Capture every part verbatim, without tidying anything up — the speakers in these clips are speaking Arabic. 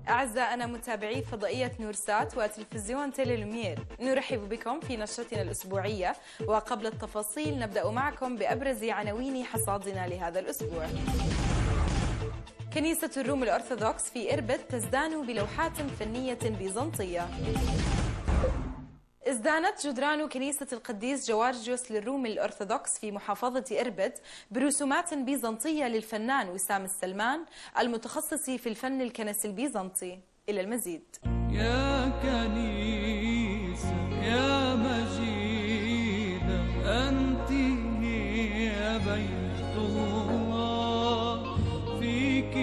أعزائنا متابعي فضائية نورسات وتلفزيون تيليلومير، نرحب بكم في نشرتنا الأسبوعية. وقبل التفاصيل نبدأ معكم بأبرز عناوين حصادنا لهذا الأسبوع. كنيسة الروم الأرثوذكس في إربد تزدان بلوحات فنية بيزنطية. ازدانت جدران كنيسة القديس جوارجيوس للروم الأرثوذكس في محافظة إربد برسومات بيزنطية للفنان وسام السلمان المتخصص في الفن الكنسي البيزنطي. إلى المزيد. يا كنيسة يا مجيدة أنت يا بيت الله، فيك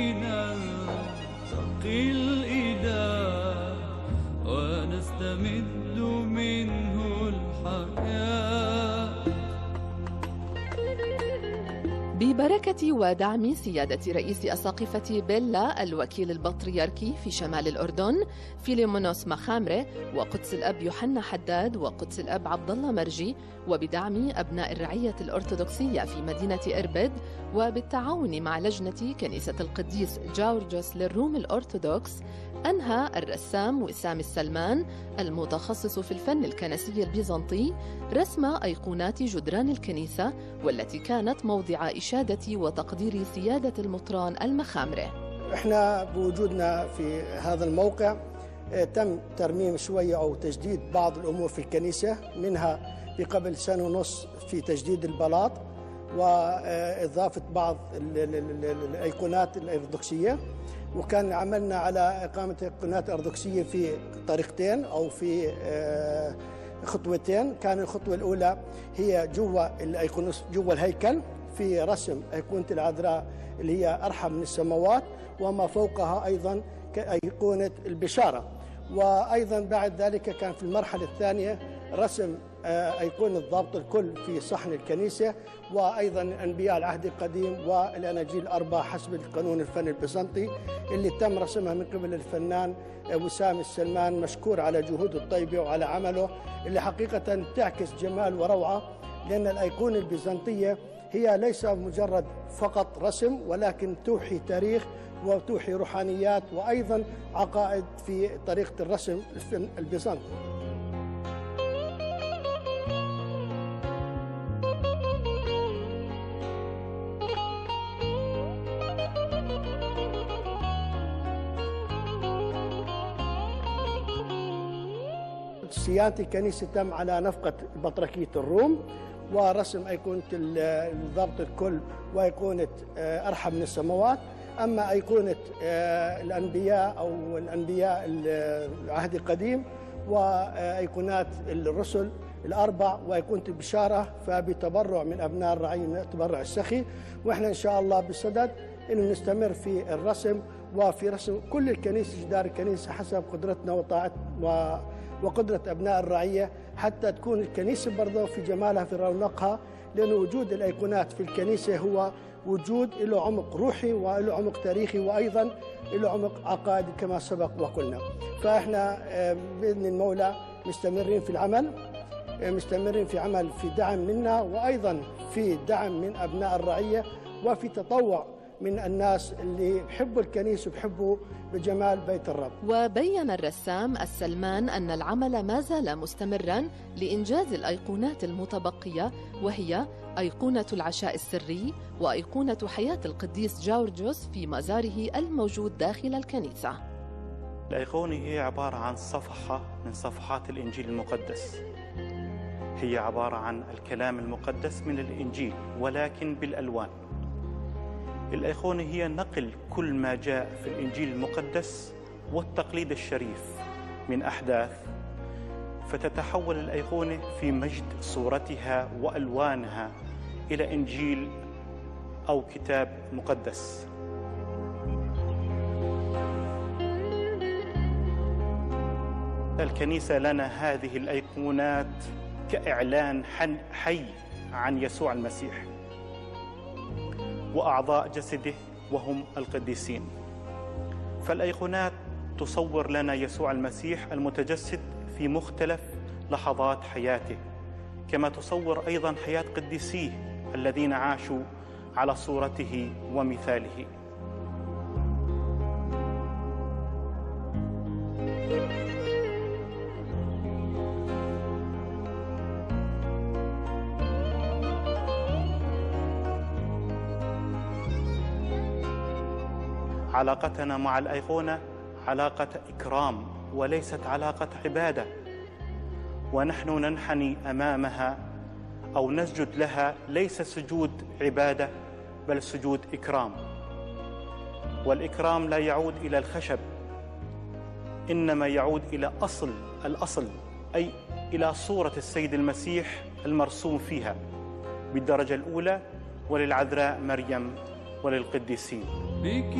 نلتقي الإله ونستمد منه الحياة. ببركة ودعم سيادة رئيس أساقفة بيلا الوكيل البطريركي في شمال الأردن فيليمونوس مخامرة وقدس الأب يوحنا حداد وقدس الأب عبد الله مرجي، وبدعم أبناء الرعية الأرثوذكسية في مدينة إربد، وبالتعاون مع لجنة كنيسة القديس جورجيوس للروم الأرثوذكس، أنهى الرسام وسام السلمان المتخصص في الفن الكنسي البيزنطي رسم أيقونات جدران الكنيسة، والتي كانت موضع إشادة وتقدير سيادة المطران المخامرة. احنا بوجودنا في هذا الموقع تم ترميم شوية أو تجديد بعض الأمور في الكنيسة، منها بقبل سنة ونص في تجديد البلاط وإضافة بعض الأيقونات الأرثوذكسية، وكان عملنا على إقامة أيقونات أرثوذكسية في طريقتين أو في خطوتين. كان الخطوة الأولى هي جوا الأيقونوس جوا الهيكل في رسم أيقونة العذراء اللي هي أرحم من السماوات، وما فوقها أيضا كأيقونة البشارة. وأيضا بعد ذلك كان في المرحلة الثانية رسم أيقونة ضابط الكل في صحن الكنيسة، وأيضا أنبياء العهد القديم والأناجيل الأربعة حسب القانون الفني البيزنطي اللي تم رسمها من قبل الفنان وسام السلمان، مشكور على جهوده الطيبة وعلى عمله اللي حقيقة تعكس جمال وروعة، لأن الأيقونة البيزنطية هي ليس مجرد فقط رسم، ولكن توحي تاريخ وتوحي روحانيات وأيضا عقائد في طريقة الرسم البيزنطي. صيانة الكنيسة تم على نفقة بطركية الروم، ورسم أيقونة ضابط الكل وأيقونة أرحم من السماوات. أما أيقونة الأنبياء أو الأنبياء العهد القديم وأيقونات الرسل الأربع وأيقونة البشارة فبتبرع من أبناء الرعية من التبرع السخي، وإحنا إن شاء الله بصدد إنه نستمر في الرسم وفي رسم كل الكنيسة جدار الكنيسة حسب قدرتنا وطاعتنا وقدرة أبناء الرعية، حتى تكون الكنيسة برضه في جمالها في رونقها، لأن وجود الأيقونات في الكنيسة هو وجود له عمق روحي وله عمق تاريخي وأيضا له عمق عقائدي كما سبق وقلنا. فإحنا بإذن المولى مستمرين في العمل، مستمرين في عمل في دعم منا وأيضا في دعم من أبناء الرعية وفي تطوع من الناس اللي بحبوا الكنيسة وبحبوا بجمال بيت الرب. وبين الرسام السلمان أن العمل ما زال مستمرا لإنجاز الأيقونات المتبقية، وهي أيقونة العشاء السري وأيقونة حياة القديس جورجيوس في مزاره الموجود داخل الكنيسة. الأيقونة هي عبارة عن صفحة من صفحات الإنجيل المقدس، هي عبارة عن الكلام المقدس من الإنجيل ولكن بالألوان. الأيقونة هي نقل كل ما جاء في الإنجيل المقدس والتقليد الشريف من أحداث، فتتحول الأيقونة في مجد صورتها وألوانها إلى إنجيل أو كتاب مقدس. الكنيسة لنا هذه الأيقونات كإعلان حي عن يسوع المسيح وأعضاء جسده وهم القديسين. فالأيقونات تصور لنا يسوع المسيح المتجسد في مختلف لحظات حياته، كما تصور أيضا حياة قديسيه الذين عاشوا على صورته ومثاله. علاقتنا مع الأيقونة علاقة إكرام وليست علاقة عبادة، ونحن ننحني أمامها أو نسجد لها ليس سجود عبادة بل سجود إكرام. والإكرام لا يعود إلى الخشب، إنما يعود إلى أصل الأصل، أي إلى صورة السيد المسيح المرسوم فيها بالدرجة الأولى، وللعذراء مريم وللقديسين. بك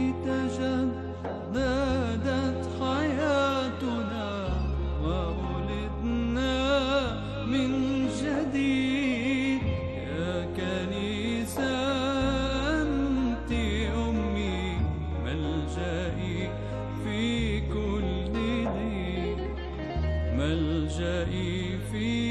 تجددت حياتنا وولدنا من جديد. يا كنيسة أنت أمي ملجئي في كل ضيق، ملجئي في